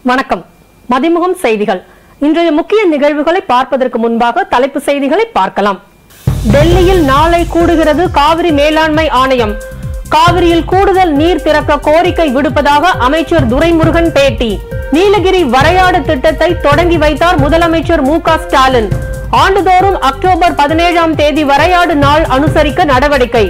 வணக்கம். மதிமுகம் செய்திகள். இன்றைய முக்கிய நிகழ்வுகளை பார்ப்பதற்கு முன்பாக தலைப்பு செய்திகளை பார்க்கலாம். டெல்லியில் நாளை கூடுகிறது காவிரி மேலாண்மை ஆணையம். காவிரியில் கூடுதல் நீர் திறக்க கோரிக்கை விடுப்பதாக அமைச்சர் துரைமுருகன் பேட்டி. நீலகிரி வரையாடு திட்டத்தை தொடங்கி வைத்தார் முதலமைச்சர் மு.க. ஸ்டாலின். ஆண்டுதோறும் அக்டோபர் 17ஆம் தேதி வரையாடு நாள் அனுசரிக்க நடவடிக்கை.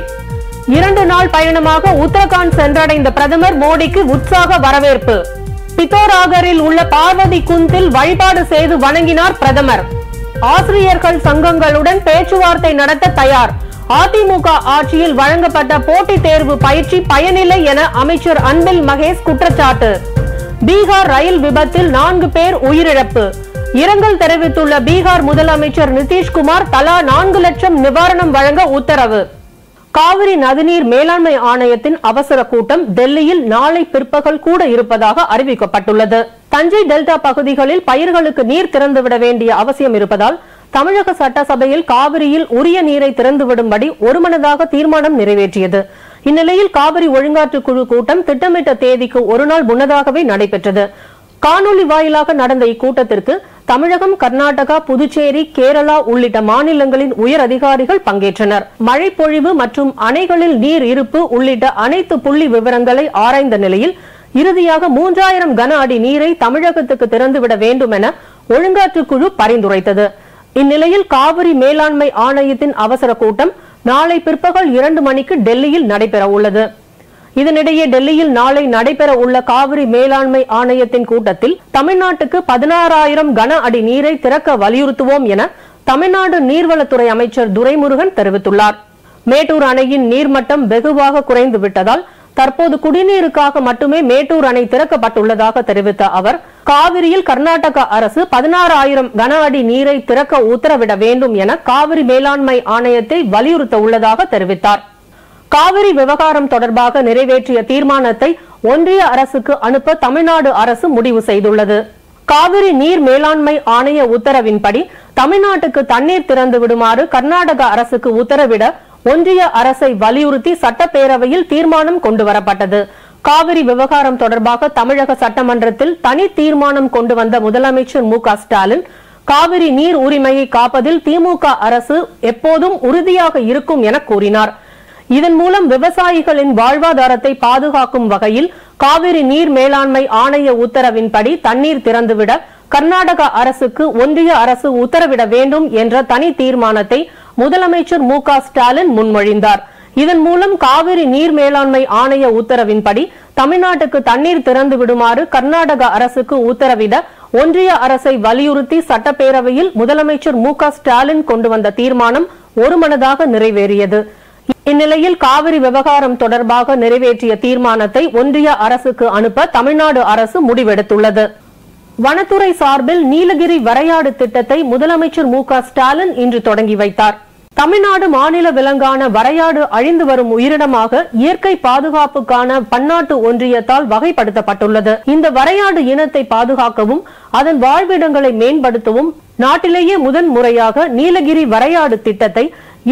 2 நாள் பயணமாக உத்தரகாண்ட் சென்றடைந்த பிரதமர் மோடிக்கு உற்சாக வரவேற்பு. பித்தோராகரில் உள்ள பார்வதி குந்தில் வழிபாடு செய்து வணங்கினார் பிரதமர். ஆசிரியர்கள் சங்கங்களுடன் பேச்சுவார்த்தை நடத்த தயார். அதிமுக ஆட்சியில் வழங்கப்பட்ட போட்டித் தேர்வு பயிற்சி பயனில்லை என அமைச்சர் அன்பில் மகேஷ் குற்றச்சாட்டு. பீகார் ரயில் விபத்தில் 4 பேர் உயிரிழப்பு. இரங்கல் தெரிவித்துள்ள பீகார் முதலமைச்சர் நிதிஷ்குமார் தலா 4 லட்சம் நிவாரணம் வழங்க உத்தரவு. காவிரி நதிநீர் மேலாண்மை ஆணையத்தின் அவசர கூட்டம் டெல்லியில் நாளை பிற்பகல் கூட இருப்பதாக அறிவிக்கப்பட்டுள்ளது. தஞ்சை டெல்டா பகுதிகளில் பயிர்களுக்கு நீர் திறந்துவிட வேண்டிய அவசியம் இருப்பதால் தமிழக சட்டசபையில் காவிரியில் உரிய நீரை திறந்துவிடும்படி ஒருமனதாக தீர்மானம் நிறைவேற்றியது. இந்நிலையில் காவிரி ஒழுங்காற்று குழு கூட்டம் திட்டமிட்ட தேதிக்கு ஒரு நாள் முன்னதாகவே நடைபெற்றது. காணொலி வாயிலாக நடந்த இக்கூட்டத்திற்கு தமிழகம், கர்நாடகா, புதுச்சேரி, கேரளா உள்ளிட்ட மாநிலங்களின் உயர் அதிகாரிகள் பங்கேற்றனர். மழை பொழிவு மற்றும் அணைகளில் நீர் இருப்பு உள்ளிட்ட அனைத்து புள்ளி விவரங்களை ஆராய்ந்த நிலையில் இறுதியாக 3000 கன அடி நீரை தமிழகத்துக்கு திறந்துவிட வேண்டும் என ஒழுங்காற்று குழு பரிந்துரைத்தது. இந்நிலையில் காவிரி மேலாண்மை ஆணையத்தின் அவசர கூட்டம் நாளை பிற்பகல் 2 மணிக்கு டெல்லியில் நடைபெற உள்ளது. இதனிடையே டெல்லியில் நாளை நடைபெற உள்ள காவிரி மேலாண்மை ஆணையத்தின் கூட்டத்தில் தமிழ்நாட்டுக்கு 16,000 கன அடி நீரை திறக்க வலியுறுத்துவோம் என தமிழ்நாடு நீர்வளத்துறை அமைச்சர் துரைமுருகன் தெரிவித்துள்ளார். மேட்டூர் அணையின் நீர்மட்டம் வெகுவாக குறைந்து விட்டதால் தற்போது குடிநீருக்காக மட்டுமே மேட்டூர் அணை திறக்கப்பட்டுள்ளதாக தெரிவித்த அவர், காவிரியில் கர்நாடக அரசு 16,000 கன அடி நீரை திறக்க உத்தரவிட வேண்டும் என காவிரி மேலாண்மை ஆணையத்தை வலியுறுத்த உள்ளதாக தெரிவித்தார். காவிரி விவகாரம் தொடர்பாக நிறைவேற்றிய தீர்மானத்தை ஒன்றிய அரசுக்கு அனுப்ப தமிழ்நாடு அரசு முடிவு செய்துள்ளது. காவிரி நீர் மேலாண்மை ஆணைய உத்தரவின்படி தமிழ்நாட்டுக்கு தண்ணீர் திறந்து விடுமாறு கர்நாடக அரசுக்கு உத்தரவிட ஒன்றிய அரசை வலியுறுத்தி சட்டப்பேரவையில் தீர்மானம் கொண்டுவரப்பட்டது. காவிரி விவகாரம் தொடர்பாக தமிழக சட்டமன்றத்தில் தனி தீர்மானம் கொண்டு வந்த முதலமைச்சர் மு.க. ஸ்டாலின், காவிரி நீர் உரிமையை காப்பதில் திமுக அரசு எப்போதும் உறுதியாக இருக்கும் என கூறினார். இதன் மூலம் விவசாயிகளின் வாழ்வாதாரத்தை பாதுகாக்கும் வகையில் காவிரி நீர் மேலாண்மை ஆணைய உத்தரவின்படி தண்ணீர் திறந்துவிட கர்நாடக அரசுக்கு ஒன்றிய அரசு உத்தரவிட வேண்டும் என்ற தனி தீர்மானத்தை முதலமைச்சர் மு.க. ஸ்டாலின் முன்மொழிந்தார். இதன் மூலம் காவிரி நீர் மேலாண்மை ஆணைய உத்தரவின்படி தமிழ்நாட்டுக்கு தண்ணீர் திறந்து விடுமாறு கர்நாடக அரசுக்கு உத்தரவிட ஒன்றிய அரசை வலியுறுத்தி சட்டப்பேரவையில் முதலமைச்சர் மு.க. ஸ்டாலின் கொண்டு வந்த தீர்மானம் ஒருமனதாக நிறைவேறியது. இந்நிலையில் காவிரி விவகாரம் தொடர்பாக நிறைவேற்றிய தீர்மானத்தை ஒன்றிய அரசுக்கு அனுப்ப தமிழ்நாடு அரசு முடிவெடுத்துள்ளது. வனத்துறை சார்பில் நீலகிரி வரையாடு திட்டத்தை முதலமைச்சர் மு.க. ஸ்டாலின் இன்று தொடங்கி வைத்தார். தமிழ்நாடு மாநில விலங்கான வரையாடு அழிந்து வரும் உயிரினமாக இயற்கை பாதுகாப்புக்கான பன்னாட்டு ஒன்றியத்தால் வகைப்படுத்தப்பட்டுள்ளது. இந்த வரையாடு இனத்தை பாதுகாக்கவும் அதன் வாழ்விடங்களை மேம்படுத்தவும் நாட்டிலேயே முதன் முறையாக நீலகிரி வரையாடு திட்டத்தை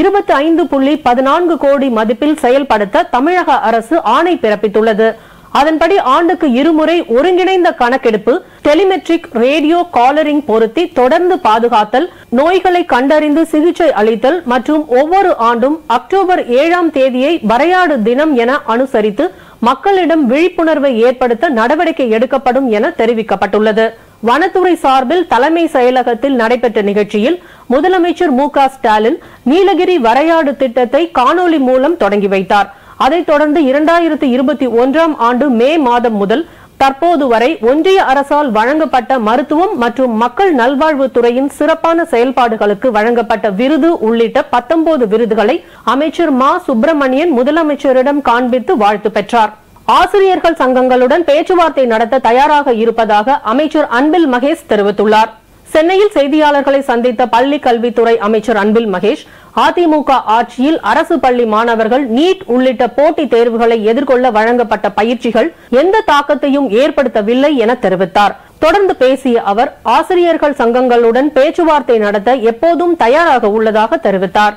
25.14 கோடி மதிப்பில் செயல்படுத்த தமிழக அரசு ஆணை பிறப்பித்துள்ளது. அதன்படி ஆண்டுக்கு 2 முறை ஒருங்கிணைந்த கணக்கெடுப்பு, டெலிமெட்ரிக் ரேடியோ காலரிங் பொருத்தி தொடர்ந்து பாதுகாத்தல், நோய்களை கண்டறிந்து சிகிச்சை அளித்தல் மற்றும் ஒவ்வொரு ஆண்டும் அக்டோபர் 7ஆம் தேதியை வரையாடு தினம் என அனுசரித்து மக்களிடம் விழிப்புணர்வை ஏற்படுத்த நடவடிக்கை எடுக்கப்படும் என தெரிவிக்கப்பட்டுள்ளது. வனத்துறை சார்பில் தலைமை செயலகத்தில் நடைபெற்ற நிகழ்ச்சியில் முதலமைச்சர் மு.க. ஸ்டாலின் நீலகிரி வரையாடு திட்டத்தை காணொலி மூலம் தொடங்கி வைத்தார். அதைத் தொடர்ந்து 2021ஆம் ஆண்டு மே மாதம் முதல் தற்போது வரை ஒன்றிய அரசால் வழங்கப்பட்ட மருத்துவம் மற்றும் மக்கள் நல்வாழ்வுத்துறையின் சிறப்பான செயல்பாடுகளுக்கு வழங்கப்பட்ட விருது உள்ளிட்ட 19 விருதுகளை அமைச்சர் மா. சுப்பிரமணியன் முதலமைச்சரிடம் காண்பித்து வாழ்த்து பெற்றார். ஆசிரியர்கள் சங்கங்களுடன் பேச்சுவார்த்தை நடத்த தயாராக இருப்பதாக அமைச்சர் அன்பில் மகேஷ் தெரிவித்துள்ளார். சென்னையில் செய்தியாளர்களை சந்தித்த பள்ளி கல்வித்துறை அமைச்சர் அன்பில் மகேஷ், அதிமுக ஆட்சியில் அரசு பள்ளி மாணவர்கள் நீட் உள்ளிட்ட போட்டித் தேர்வுகளை எதிர்கொள்ள வழங்கப்பட்ட பயிற்சிகள் எந்த தாக்கத்தையும் ஏற்படுத்தவில்லை என தெரிவித்தார். தொடர்ந்து பேசிய அவர், ஆசிரியர்கள் சங்கங்களுடன் பேச்சுவார்த்தை நடத்த எப்போதும் தயாராக உள்ளதாக தெரிவித்தார்.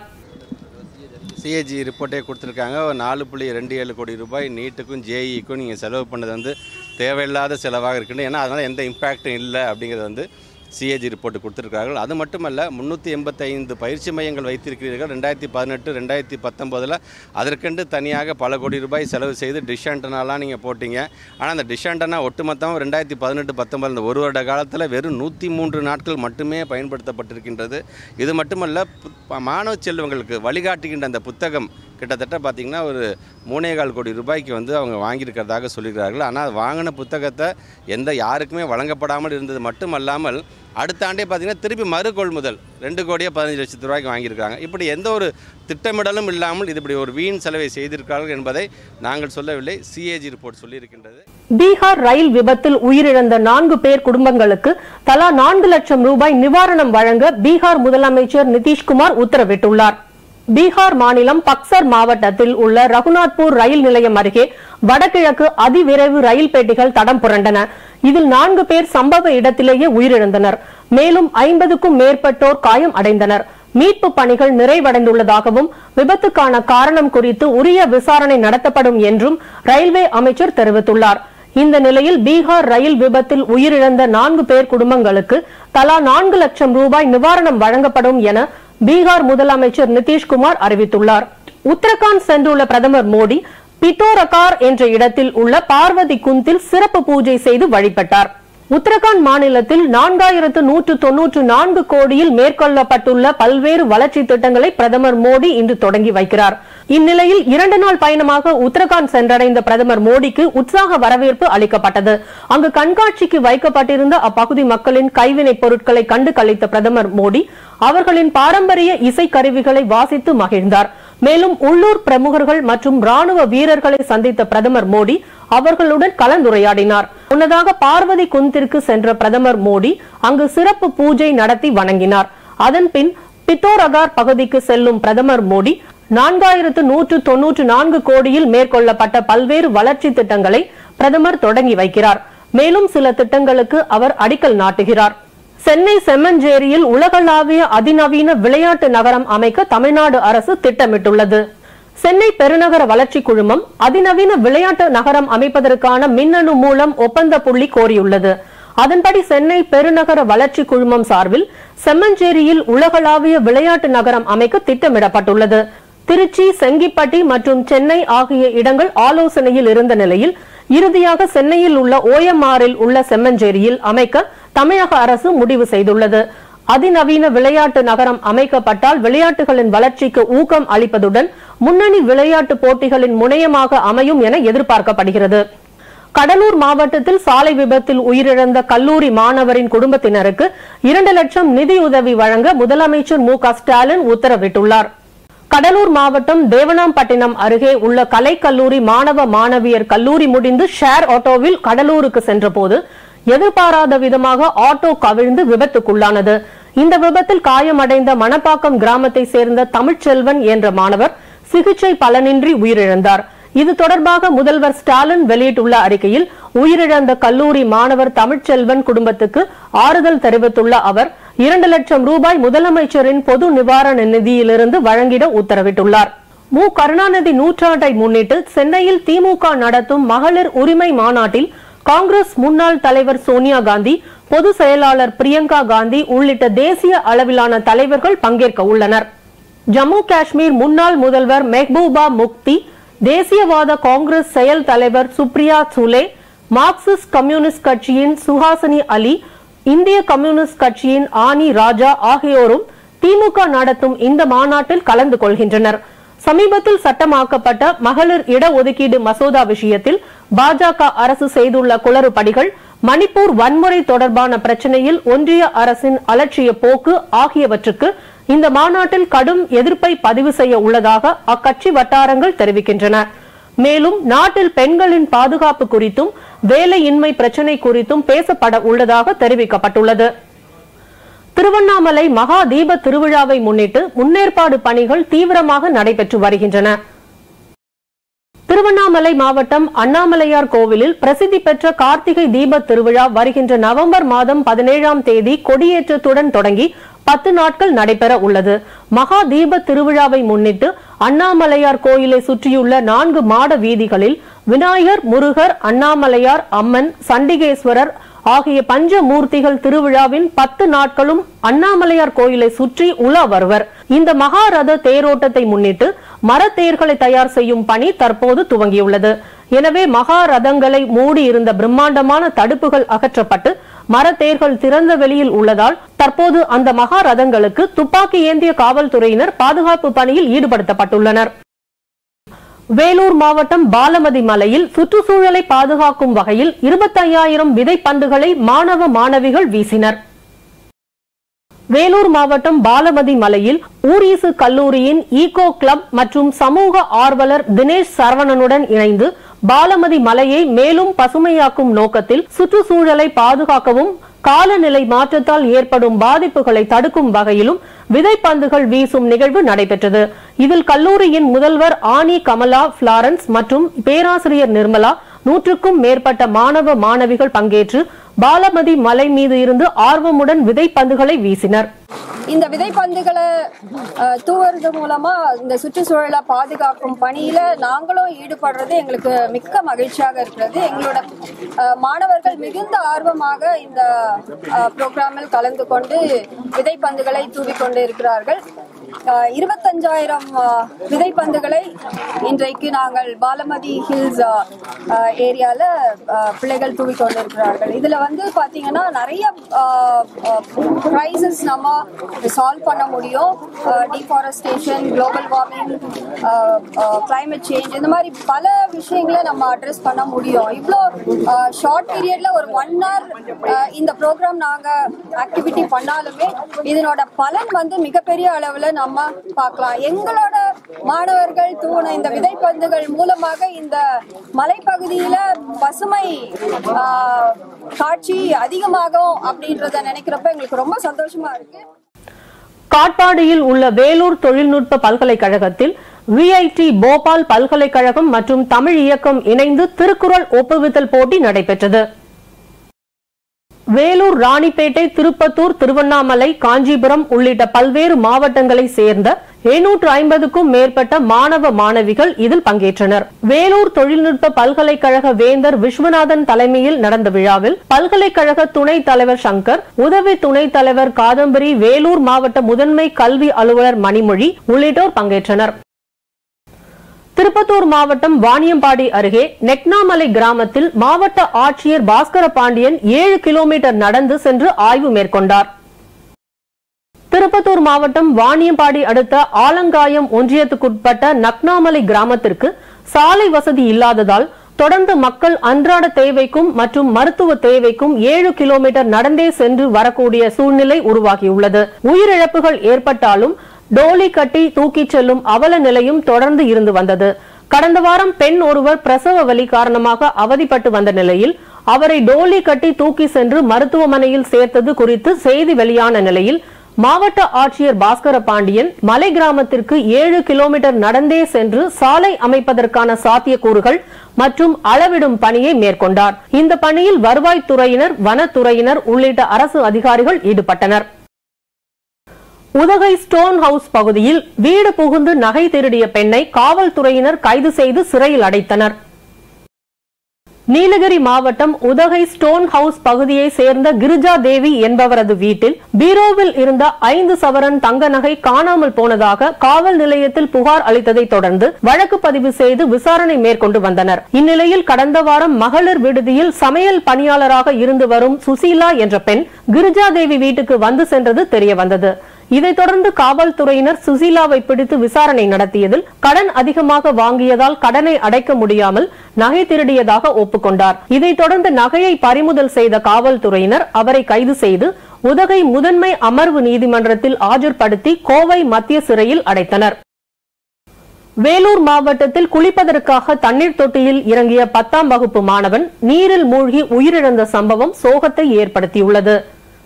சிஏஜி ரிப்போர்ட்டே கொடுத்துருக்காங்க. 4.27 கோடி ரூபாய் நீட்டுக்கும் ஜேஇக்கும் நீங்கள் செலவு பண்ணது தேவையில்லாத செலவாக இருக்கின்றன. ஏன்னா அதனால் எந்த இம்பேக்டும் இல்லை அப்படிங்கிறது வந்து சிஏஜி ரிப்போர்ட்டு கொடுத்துருக்கார்கள். அது மட்டுமல்ல, 385 பயிற்சி மையங்கள் வைத்திருக்கிறீர்கள். 2018 2019 அதற்கென்று தனியாக பல கோடி ரூபாய் செலவு செய்து டிஷ் ஆண்டனாலாம் நீங்கள் போட்டிங்க. ஆனால் அந்த டிஷ் ஆண்டனா ஒட்டுமொத்தமாக 2018-19 இந்த ஒரு வருட காலத்தில் வெறும் 103 நாட்கள் மட்டுமே பயன்படுத்தப்பட்டிருக்கின்றது. இது மட்டுமல்ல, மாணவ செல்வங்களுக்கு வழிகாட்டுகின்ற அந்த புத்தகம் கிட்டத்தட்ட பார்த்திங்கன்னா ஒரு 3.25 கோடி ரூபாய்க்கு வந்து அவங்க வாங்கியிருக்கிறதாக சொல்லியிருக்கிறார்கள். ஆனால் வாங்கின புத்தகத்தை யாருக்குமே வழங்கப்படாமல் இருந்தது மட்டுமல்லாமல் அடுத்த ஆண்டே பார்த்திங்கன்னா திருப்பி மறு கொள்முதல் 2,15,00,000 ரூபாய்க்கு வாங்கியிருக்காங்க. இப்படி எந்த ஒரு திட்டமிடலும் இல்லாமல் இது இப்படி ஒரு வீண் செலவை செய்திருக்கிறார்கள் என்பதை நாங்கள் சொல்லவில்லை, சிஏஜி ரிப்போர்ட் சொல்லியிருக்கின்றது. பீகார் ரயில் விபத்தில் உயிரிழந்த 4 பேர் குடும்பங்களுக்கு தலா 4 லட்சம் ரூபாய் நிவாரணம் வழங்க பீகார் முதலமைச்சர் நிதிஷ்குமார் உத்தரவிட்டுள்ளார். பீகார் மாநிலம் பக்சர் மாவட்டத்தில் உள்ள ரகுநாத்பூர் ரயில் நிலையம் அருகே வடகிழக்கு அதிவிரைவு ரயில் பெட்டிகள் தடம் புரண்டன. இதில் 4 பேர் சம்பவ இடத்திலேயே உயிரிழந்தனர். மேலும் 50க்கும் மேற்பட்டோர் காயம் அடைந்தனர். மீட்பு பணிகள் நிறைவடைந்துள்ளதாகவும் விபத்துக்கான காரணம் குறித்து உரிய விசாரணை நடத்தப்படும் என்றும் ரயில்வே அமைச்சர் தெரிவித்துள்ளார். இந்த நிலையில் பீகார் ரயில் விபத்தில் உயிரிழந்த 4 பேர் குடும்பங்களுக்கு தலா 4 லட்சம் ரூபாய் நிவாரணம் வழங்கப்படும் என பீகார் முதலமைச்சர் நிதிஷ்குமார் அறிவித்துள்ளார். உத்தரகாண்ட் சென்றுள்ள பிரதமர் மோடி பித்தோரகார் என்ற இடத்தில் உள்ள பார்வதி குந்தில் சிறப்பு பூஜை செய்து வழிபட்டார். உத்தரகாண்ட் மாநிலத்தில் 4194 கோடியில் மேற்கொள்ளப்பட்டுள்ள பல்வேறு வளர்ச்சி திட்டங்களை பிரதமர் மோடி இன்று தொடங்கி வைக்கிறார். இந்நிலையில் 2 நாள் பயணமாக உத்தரகாண்ட் சென்றடைந்த பிரதமர் மோடிக்கு உற்சாக வரவேற்பு அளிக்கப்பட்டது. அங்கு கண்காட்சிக்கு வைக்கப்பட்டிருந்த அப்பகுதி மக்களின் கைவினைப் பொருட்களை கண்டு களித்த பிரதமர் மோடி அவர்களின் பாரம்பரிய இசை கருவிகளை வாசித்து மகிழ்ந்தார். மேலும் உள்ளூர் பிரமுகர்கள் மற்றும் ராணுவ வீரர்களை சந்தித்த பிரதமர் மோடி அவர்களுடன் கலந்துரையாடினார். முன்னதாக பார்வதி குந்திற்கு சென்ற பிரதமர் மோடி அங்கு சிறப்பு பூஜை நடத்தி வணங்கினார். அதன்பின் பித்தோரகார் பகுதிக்கு செல்லும் பிரதமர் மோடி 4194 கோடியில் மேற்கொள்ளப்பட்ட பல்வேறு வளர்ச்சி திட்டங்களை பிரதமர் தொடங்கி வைக்கிறார். மேலும் சில திட்டங்களுக்கு அவர் அடிக்கல் நாட்டுகிறார். சென்னை செம்மஞ்சேரியில் உலகளாவிய அதிநவீன விளையாட்டு நகரம் அமைக்க தமிழ்நாடு அரசு திட்டமிட்டுள்ளது. சென்னை பெருநகர வளர்ச்சி குழுமம் அதிநவீன விளையாட்டு நகரம் அமைப்பதற்கான மின்னணு மூலம் ஒப்பந்த புள்ளி கோரியுள்ளது. அதன்படி சென்னை பெருநகர வளர்ச்சி குழுமம் சார்பில் செம்மஞ்சேரியில் உலகளாவிய விளையாட்டு நகரம் அமைக்க திட்டமிடப்பட்டுள்ளது. திருச்சி, செங்கிப்பட்டி மற்றும் சென்னை ஆகிய இடங்கள் ஆலோசனையில் இருந்த நிலையில் இறுதியாக சென்னையில் உள்ள OMRல் உள்ள செம்மஞ்சேரியில் அமைக்க தமிழக அரசு முடிவு செய்துள்ளது. அதிநவீன விளையாட்டு நகரம் அமைக்கப்பட்டால் விளையாட்டுகளின் வளர்ச்சிக்கு ஊக்கம் அளிப்பதுடன் முன்னணி விளையாட்டு போட்டிகளின் முனையமாக அமையும் என எதிர்பார்க்கப்படுகிறது. கடலூர் மாவட்டத்தில் சாலை விபத்தில் உயிரிழந்த கல்லூரி மாணவரின் குடும்பத்தினருக்கு 2 லட்சம் நிதியுதவி வழங்க முதலமைச்சர் மு.க.ஸ்டாலின் உத்தரவிட்டுள்ளார். கடலூர் மாவட்டம் தேவனாம்பட்டினம் அருகே உள்ள கலைக்கல்லூரி மாணவ மாணவியர் கல்லூரி முடிந்து ஷேர் ஆட்டோவில் கடலூருக்கு சென்றபோது எதிர்பாராத விதமாக ஆட்டோ கவிழ்ந்து விபத்துக்குள்ளானது. இந்த விபத்தில் காயமடைந்த மணப்பாக்கம் கிராமத்தை சேர்ந்த தமிழ்ச்செல்வன் என்ற மாணவர் சிகிச்சை பலனின்றி உயிரிழந்தார். இது தொடர்பாக முதல்வர் ஸ்டாலின் வெளியிட்டுள்ள அறிக்கையில் உயிரிழந்த கல்லூரி மாணவர் தமிழ்ச்செல்வன் குடும்பத்துக்கு ஆறுதல் தெரிவித்துள்ள அவர் 2 லட்சம் ரூபாய் முதலமைச்சரின் பொது நிவாரண நிதியிலிருந்து வழங்கிட உத்தரவிட்டுள்ளார். மு. கருணாநிதி நூற்றாண்டை முன்னிட்டு சென்னையில் திமுக நடத்தும் மகளிர் உரிமை மாநாட்டில் காங்கிரஸ் முன்னாள் தலைவர் சோனியா காந்தி, பொதுச் செயலாளர் பிரியங்கா காந்தி உள்ளிட்ட தேசிய அளவிலான தலைவர்கள் பங்கேற்க உள்ளனர். ஜம்மு காஷ்மீர் முன்னாள் முதல்வர் மெஹ்பூபா முஃப்தி, தேசியவாத காங்கிரஸ் செயல் தலைவர் சுப்ரியா சுலே, மார்க்சிஸ்ட் கம்யூனிஸ்ட் கட்சியின் சுஹாசினி அலி, இந்திய கம்யூனிஸ்ட் கட்சியின் ஆனி ராஜா ஆகியோரும் திமுக நடத்தும் இந்த மாநாட்டில் கலந்து கொள்கின்றனர். சமீபத்தில் சட்டமாக்கப்பட்ட மகளிர் இடஒதுக்கீடு மசோதா விஷயத்தில் பாஜக அரசு செய்துள்ள குளறுபடிகள், மணிப்பூர் வன்முறை தொடர்பான பிரச்சனையில் ஒன்றிய அரசின் அலட்சிய போக்கு ஆகியவற்றுக்கு இந்த மாநாட்டில் கடும் எதிர்ப்பை பதிவு செய்ய உள்ளதாக அக்கட்சி வட்டாரங்கள் தெரிவிக்கின்றன. மேலும் நாட்டில் பெண்களின் பாதுகாப்பு குறித்தும் வேலையின்மை பிரச்சனை குறித்தும் பேசப்பட உள்ளதாக தெரிவிக்கப்பட்டுள்ளது. திருவண்ணாமலை மகா தீப திருவிழாவை முன்னிட்டு முன்னேற்பாடு பணிகள் தீவிரமாக நடைபெற்று வருகின்றன. திருவண்ணாமலை மாவட்டம் அண்ணாமலையார் கோவிலில் பிரசித்தி பெற்ற கார்த்திகை தீப திருவிழா வருகின்ற நவம்பர் மாதம் 17ஆம் தேதி கொடியேற்றத்துடன் தொடங்கி 10 நாட்கள் நடைபெற உள்ளது. மகா தீப திருவிழாவை முன்னிட்டு அண்ணாமலையார் கோயிலை சுற்றியுள்ள 4 மாட வீதிகளில் விநாயகர், முருகர், அண்ணாமலையார், அம்மன், சண்டிகேஸ்வரர் ஆகிய பஞ்சமூர்த்திகள் திருவிழாவின் 10 நாட்களும் அண்ணாமலையார் கோயிலை சுற்றி உலா வருவர். இந்த மகாரத தேரோட்டத்தை முன்னிட்டு மரத்தேர்களை தயார் செய்யும் பணி தற்போது துவங்கியுள்ளது. எனவே மகாரதங்களை மூடி இருந்த பிரம்மாண்டமான தடுப்புகள் அகற்றப்பட்டு மரத்தேர்கள் திறந்த வெளியில் உள்ளதால் தற்போது அந்த மகாரதங்களுக்கு துப்பாக்கி ஏந்திய காவல்துறையினர் பாதுகாப்பு பணியில் ஈடுபடுத்தப்பட்டுள்ளனர். வேலூர் மாவட்டம் பாலமதி மலையில் சுற்றுச்சூழலை பாதுகாக்கும் வகையில் 25,000 விதைப்பந்துகளை மாணவ மாணவிகள் வீசினர். வேலூர் மாவட்டம் பாலமதி மலையில் ஊரீசு கல்லூரியின் ஈகோ கிளப் மற்றும் சமூக ஆர்வலர் தினேஷ் சரவணனுடன் இணைந்து பாலமதி மலையை மேலும் பசுமையாக்கும் நோக்கத்தில் சுற்றுச்சூழலை பாதுகாக்கவும் காலநிலை மாற்றத்தால் ஏற்படும் பாதிப்புகளை தடுக்கும் வகையிலும் விதைப்பந்துகள் வீசும் நிகழ்வு நடைபெற்றது. இதில் கல்லூரியின் முதல்வர் ஆனி கமலா பிளாரன்ஸ் மற்றும் பேராசிரியர் நிர்மலா 100க்கும் மேற்பட்ட மாணவ மாணவிகள் பங்கேற்று பாலமதி மலை மீது இருந்து ஆர்வமுடன் விதைப்பந்துகளை வீசினர். இந்த விதைப்பந்துகளை தூவுறது மூலமா இந்த சுற்றுச்சூழலை பாதுகாக்கும் பணியில நாங்களும் ஈடுபடுறது எங்களுக்கு மிக்க மகிழ்ச்சியாக இருக்கிறது. எங்களோட மாணவர்கள் மிகுந்த ஆர்வமாக இந்த புரோகிராமில் கலந்து கொண்டு விதைப்பந்துகளை தூவிக்கொண்டு இருக்கிறார்கள். 25,000 விதைப்பந்துகளை இன்றைக்கு நாங்கள் பாலமதி ஹில்ஸ் ஏரியால பிள்ளைகள் தூவிக்கொண்டு இருக்கிறார்கள். இதுல பாத்தீங்கன்னா நிறைய கிரைசிஸ் நம்ம சால்வ் பண்ண முடியும். Deforestation, global warming, climate change, இந்த மாதிரி பல விஷயங்களை நம்ம அட்ரஸ் பண்ண முடியும். இவ்வளோ ஷார்ட் பீரியட்ல ஒரு 1 hour இந்த ப்ரோக்ராம் நாங்க ஆக்டிவிட்டி பண்ணாலுமே இதனோட பலன் மிகப்பெரிய அளவுல நம்ம பார்க்கலாம். எங்களோட மாணவர்கள் தூண இந்த விதைப்பந்துகள் மூலமாக இந்த மலைப்பகுதியில பசுமை காட்சி அதிகமாகும் அப்படின்றத நினைக்கிறப்ப எங்களுக்கு ரொம்ப சந்தோஷமா இருக்கு. காட்பாடியில் உள்ள வேலூர் தொழில்நுட்ப பல்கலைக்கழகத்தில் விஐடி போபால் பல்கலைக்கழகம் மற்றும் தமிழ் இயக்கம் இணைந்து திருக்குறள் ஒப்புவித்தல் போட்டி நடைபெற்றது. வேலூர், ராணிப்பேட்டை, திருப்பத்தூர், திருவண்ணாமலை, காஞ்சிபுரம் உள்ளிட்ட பல்வேறு மாவட்டங்களை சேர்ந்த 750க்கும் மேற்பட்ட மாணவ மாணவிகள் இதில் பங்கேற்றனர். வேலூர் தொழில்நுட்ப பல்கலைக்கழக வேந்தர் விஸ்வநாதன் தலைமையில் நடந்த விழாவில் பல்கலைக்கழக துணைத் தலைவர் சங்கர், உதவி துணைத் தலைவர் காதம்பரி, வேலூர் மாவட்ட முதன்மை கல்வி அலுவலர் மணிமொழி உள்ளிட்டோர் பங்கேற்றனர். திருப்பத்தூர் மாவட்டம் வாணியம்பாடி அருகே நெக்னாமலை கிராமத்தில் மாவட்ட ஆட்சியர் பாஸ்கர பாண்டியன் 7 கிலோமீட்டர் நடந்து சென்று ஆய்வு மேற்கொண்டார். திருப்பத்தூர் மாவட்டம் வாணியம்பாடி அடுத்த ஆலங்காயம் ஒன்றியத்துக்குட்பட்ட நக்னாமலை கிராமத்திற்கு சாலை வசதி இல்லாததால் தொடர்ந்து மக்கள் அன்றாட தேவைக்கும் மற்றும் மருத்துவ தேவைக்கும் 7 கிலோமீட்டர் நடந்தே சென்று வரக்கூடிய சூழ்நிலை உருவாகியுள்ளது. உயிரிழப்புகள் ஏற்பட்டாலும் டோலி கட்டி தூக்கிச் செல்லும் அவல நிலையும் தொடர்ந்து இருந்து வந்தது. கடந்த வாரம் பெண் ஒருவர் பிரசவ வலி காரணமாக அவதிப்பட்டு வந்த நிலையில் அவரை டோலி கட்டி தூக்கி சென்று மருத்துவமனையில் சேர்த்தது குறித்து செய்தி வெளியான நிலையில் மாவட்ட ஆட்சியர் பாஸ்கர பாண்டியன் மலை கிராமத்திற்கு 7 கிலோமீட்டர் நடந்தே சென்று சாலை அமைப்பதற்கான சாத்தியக்கூறுகள் மற்றும் அளவிடும் பணியை மேற்கொண்டார். இந்த பணியில் வருவாய்த்துறையினர், வனத்துறையினர் உள்ளிட்ட அரசு அதிகாரிகள் ஈடுபட்டனர். உதகை ஸ்டோன் ஹவுஸ் பகுதியில் வீடு புகுந்து நகை திருடிய பெண்ணை காவல்துறையினர் கைது செய்து சிறையில் அடைத்தனர். நீலகிரி மாவட்டம் உதகை ஸ்டோன் ஹவுஸ் பகுதியை சேர்ந்த கிரிஜா தேவி என்பவரது வீட்டில் பீரோவில் இருந்த 5 சவரன் தங்க நகை காணாமல் போனதாக காவல் நிலையத்தில் புகார் அளித்ததை தொடர்ந்து வழக்கு பதிவு செய்து விசாரணை மேற்கொண்டு வந்தனர். இந்நிலையில் கடந்த வாரம் மகளிர் விடுதியில் சமையல் பணியாளராக இருந்து வரும் சுசீலா என்ற பெண் கிரிஜா தேவி வீட்டுக்கு வந்து சென்றது தெரியவந்தது. இதைத் தொடர்ந்து காவல்துறையினர் சுசீலாவை பிடித்து விசாரணை நடத்தியதில் கடன் அதிகமாக வாங்கியதால் கடனை அடைக்க முடியாமல் நகை திருடியதாக ஒப்புக்கொண்டார். இதைத் தொடர்ந்து நகையை பறிமுதல் செய்த காவல்துறையினர் அவரை கைது செய்து உதகை முதன்மை அமர்வு நீதிமன்றத்தில் ஆஜர்படுத்தி கோவை மத்திய சிறையில் அடைத்தனர். வேலூர் மாவட்டத்தில் குளிப்பதற்காக தண்ணீர் தொட்டியில் இறங்கிய 10ஆம் வகுப்பு மாணவன் நீரில் மூழ்கி உயிரிழந்த சம்பவம் சோகத்தை ஏற்படுத்தியுள்ளது.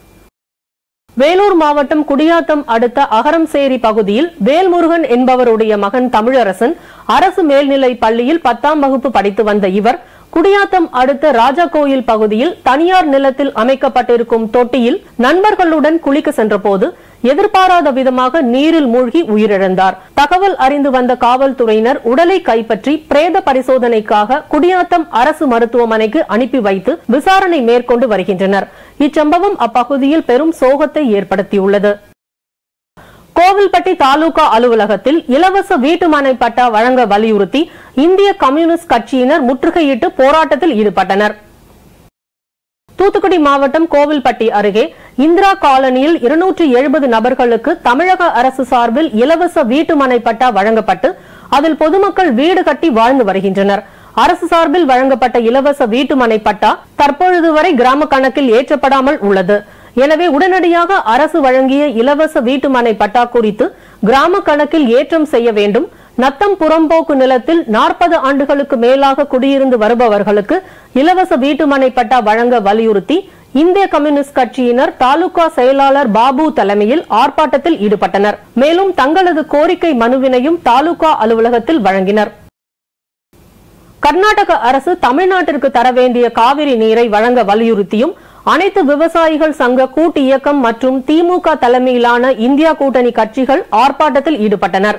வேலூர் மாவட்டம் குடியாத்தம் அடுத்த அகரம்சேரி பகுதியில் வேல்முருகன் என்பவருடைய மகன் தமிழரசன் அரசு மேல்நிலை பள்ளியில் 10ஆம் வகுப்பு படித்து வந்த இவர் குடியாத்தம் அடுத்த ராஜா கோயில் பகுதியில் தனியார் நிலத்தில் அமைக்கப்பட்டிருக்கும் தொட்டியில் நண்பர்களுடன் குளிக்க சென்றபோது எதிர்பாராத விதமாக நீரில் மூழ்கி உயிரிழந்தார். தகவல் அறிந்து வந்த காவல்துறையினர் உடலை கைப்பற்றி பிரேத பரிசோதனைக்காக குடியாத்தம் அரசு மருத்துவமனைக்கு அனுப்பி வைத்து விசாரணை மேற்கொண்டு வருகின்றனர். இச்சம்பவம் அப்பகுதியில் பெரும் சோகத்தை ஏற்படுத்தியுள்ளது. கோவில்பட்டி தாலுகா அலுவலகத்தில் இலவச வீட்டுமனை பட்டா வழங்க வலியுறுத்தி இந்திய கம்யூனிஸ்ட் கட்சியினர் முற்றுகையிட்டு போராட்டத்தில் ஈடுபட்டனர். தூத்துக்குடி மாவட்டம் கோவில்பட்டி அருகே இந்திரா காலனியில் 270 நபர்களுக்கு தமிழக அரசு சார்பில் இலவச வீட்டுமனை பட்டா வழங்கப்பட்டு அதில் பொதுமக்கள் வீடு கட்டி வாழ்ந்து வருகின்றனர். அரசு சார்பில் வழங்கப்பட்ட இலவச வீட்டுமனை பட்டா தற்பொழுது வரை கிராம கணக்கில் ஏற்றப்படாமல் உள்ளது. எனவே உடனடியாக அரசு வழங்கிய இலவச வீட்டுமனை பட்டா குறித்து கிராம கணக்கில் ஏற்றம் செய்ய வேண்டும். நத்தம் புறம்போக்கு நிலத்தில் 40 ஆண்டுகளுக்கு மேலாக குடியிருந்து வருபவர்களுக்கு இலவச வீட்டுமனை பட்டா வழங்க வலியுறுத்தி இந்திய கம்யூனிஸ்ட் கட்சியினர் தாலுகா செயலாளர் பாபு தலைமையில் ஆர்ப்பாட்டத்தில் ஈடுபட்டனர். மேலும் தங்களது கோரிக்கை மனுவினையும் தாலுகா அலுவலகத்தில் வழங்கினர். கர்நாடக அரசு தமிழ்நாட்டிற்கு தர வேண்டிய காவிரி நீரை வழங்க வலியுறுத்தியும் அனைத்து விவசாயிகள் சங்க கூட்டு இயக்கம் மற்றும் திமுக தலைமையிலான இந்தியா கூட்டணி கட்சிகள் ஆர்ப்பாட்டத்தில் ஈடுபட்டனர்.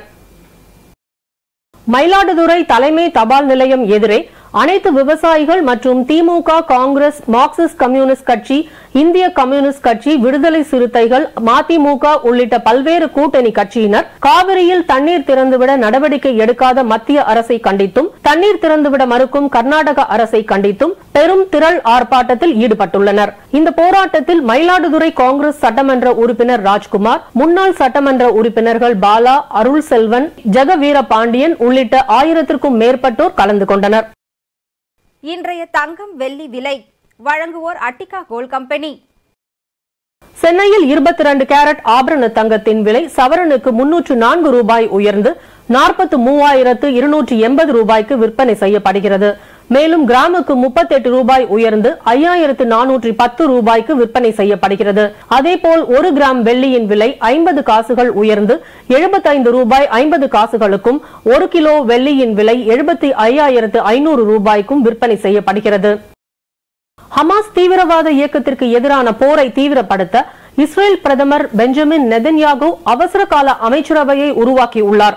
மயிலாடுதுறை தலைமை தபால் நிலையம் எதிரே அனைத்து விவசாயிகள் மற்றும் திமுக, காங்கிரஸ், மார்க்சிஸ்ட் கம்யூனிஸ்ட் கட்சி, இந்திய கம்யூனிஸ்ட் கட்சி, விடுதலை சிறுத்தைகள், மதிமுக உள்ளிட்ட பல்வேறு கூட்டணி கட்சியினர் காவிரியில் தண்ணீர் திறந்துவிட நடவடிக்கை எடுக்காத மத்திய அரசை கண்டித்தும் தண்ணீர் திறந்துவிட மறுக்கும் கர்நாடக அரசை கண்டித்தும் பெரும் திரள் ஆர்ப்பாட்டத்தில் ஈடுபட்டுள்ளனர். இந்த போராட்டத்தில் மயிலாடுதுறை காங்கிரஸ் சட்டமன்ற உறுப்பினர் ராஜ்குமார், முன்னாள் சட்டமன்ற உறுப்பினர்கள் பாலா, அருள் செல்வன், ஜெகவீர பாண்டியன் உள்ளிட்ட 1000க்கும் மேற்பட்டோர் கலந்து கொண்டனர். இன்றைய தங்கம் வெள்ளி விலை வழங்குவோர் அட்டிகா கோல்ட் கம்பெனி. சென்னையில் 22 கேரட் ஆபரண தங்கத்தின் விலை சவரனுக்கு 304 ரூபாய் உயர்ந்து 43,280 ரூபாய்க்கு விற்பனை செய்யப்படுகிறது. மேலும் கிராமுக்கு 38 ரூபாய் உயர்ந்து 5,410 ரூபாய்க்கு விற்பனை செய்யப்படுகிறது. அதேபோல் 1 கிராம் வெள்ளியின் விலை 50 காசுகள் உயர்ந்து 75 ரூபாய் 50 காசுகளுக்கும், 1 கிலோ வெள்ளியின் விலை 75,500 ரூபாய்க்கும் விற்பனை செய்யப்படுகிறது. ஹமாஸ் தீவிரவாத இயக்கத்திற்கு எதிரான போரை தீவிரப்படுத்த இஸ்ரேல் பிரதமர் பெஞ்சமின் நெதன்யாகு அவசர கால அமைச்சரவையை உருவாக்கியுள்ளார்.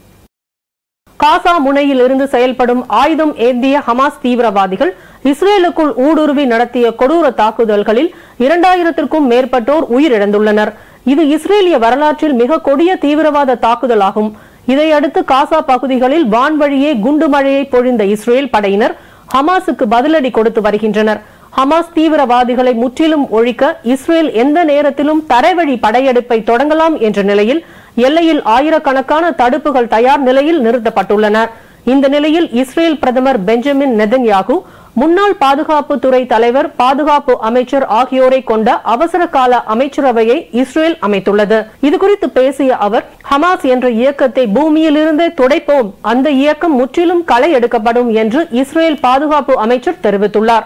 காசா முனையில் இருந்து செயல்படும் ஆயுதம் ஏந்திய ஹமாஸ் தீவிரவாதிகள் இஸ்ரேலுக்குள் ஊடுருவி நடத்திய கொடூர தாக்குதல்களில் 2000க்கும் மேற்பட்டோர் உயிரிழந்துள்ளனர். இது இஸ்ரேலிய வரலாற்றில் மிக கொடிய தீவிரவாத தாக்குதலாகும். இதையடுத்து காசா பகுதிகளில் வான்வழியே குண்டு மழையை பொழிந்த இஸ்ரேல் படையினர் ஹமாஸுக்கு பதிலடி கொடுத்து வருகின்றனர். ஹமாஸ் தீவிரவாதிகளை முற்றிலும் ஒழிக்க இஸ்ரேல் எந்த நேரத்திலும் தரைவழி படையெடுப்பை தொடங்கலாம் என்ற நிலையில் எல்லையில் ஆயிரக்கணக்கான தடுப்புகள் தயார் நிலையில் நிறுத்தப்பட்டுள்ளன. இந்த நிலையில் இஸ்ரேல் பிரதமர் பெஞ்சமின் நெதன்யாகு, முன்னாள் பாதுகாப்புத்துறை தலைவர், பாதுகாப்பு அமைச்சர் ஆகியோரை கொண்ட அவசர கால அமைச்சரவையை இஸ்ரேல் அமைத்துள்ளது. இதுகுறித்து பேசிய அவர், ஹமாஸ் என்ற இயக்கத்தை பூமியிலிருந்தே துடைப்போம், அந்த இயக்கம் முற்றிலும் களை எடுக்கப்படும் என்று இஸ்ரேல் பாதுகாப்பு அமைச்சர் தெரிவித்துள்ளார்.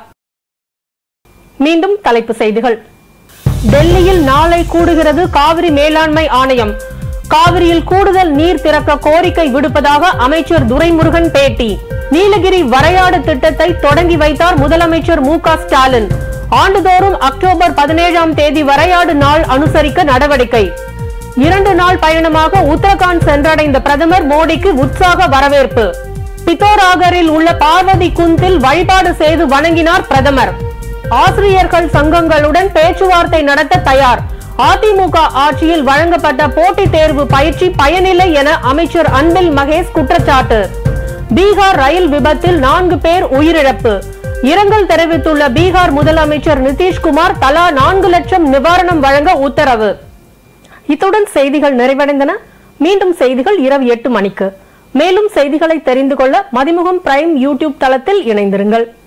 மீண்டும் தலைப்பு செய்திகள். டெல்லியில் நாளை கூடுகிறது காவிரி மேலாண்மை ஆணையம். காவிரியில் கூடுதல் நீர் திறக்க கோரிக்கை விடுப்பதாக அமைச்சர் துரைமுருகன் பேட்டி. நீலகிரி வரையாடு திட்டத்தை தொடங்கி வைத்தார் முதலமைச்சர் மு க ஸ்டாலின். ஆண்டுதோறும் அக்டோபர் 17ஆம் தேதி வரையாடு நாள் அனுசரிக்க நடவடிக்கை. 2 நாள் பயணமாக உத்தரகாண்ட் சென்றடைந்த பிரதமர் மோடிக்கு உற்சாக வரவேற்பு. பித்தோராகரில் உள்ள பார்வதி குந்தில் வழிபாடு செய்து வணங்கினார் பிரதமர். ஆசிரியர்கள் சங்கங்களுடன் பேச்சுவார்த்தை நடத்த தயார். அதிமுக ஆட்சியில் வழங்கப்பட்ட போட்டித் தேர்வு பயிற்சி பயனில்லை என அமைச்சர் அன்பில் மகேஷ் குற்றச்சாட்டு. பீகார் ரயில் விபத்தில் 4 பேர் உயிரிழப்பு. இரங்கல் தெரிவித்துள்ள பீகார் முதலமைச்சர் நிதிஷ்குமார் தலா 4 லட்சம் நிவாரணம் வழங்க உத்தரவு. இத்துடன் செய்திகள் நிறைவடைந்தன. மீண்டும் செய்திகள் இரவு 8 மணிக்கு. மேலும் செய்திகளை தெரிந்து கொள்ள மதிமுகம் பிரைம் யூடியூப் தளத்தில் இணைந்திருங்கள்.